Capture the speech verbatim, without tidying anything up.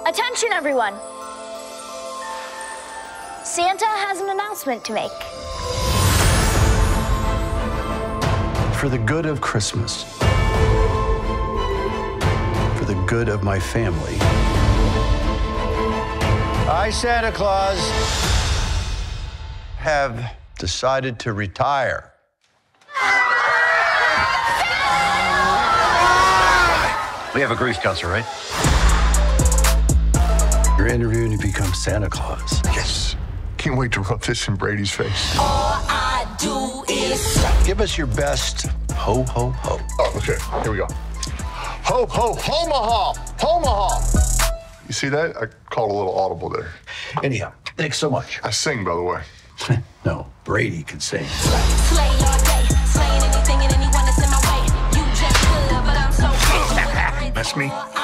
Attention, everyone. Santa has an announcement to make. For the good of Christmas, for the good of my family, I, Santa Claus, have decided to retire. We have a grief counselor, right? You're interviewing to become Santa Claus. Yes. Can't wait to rub this in Brady's face. All I do is... Give us your best ho, ho, ho. Oh, okay. Here we go. Ho, ho, homaha! Homaha! You see that? I called a little audible there. Anyhow, thanks so much. I sing, by the way. No, Brady can sing. Slay all day, slaying anything and anyone that's in my way. You just good, but I'm so cold. That's me.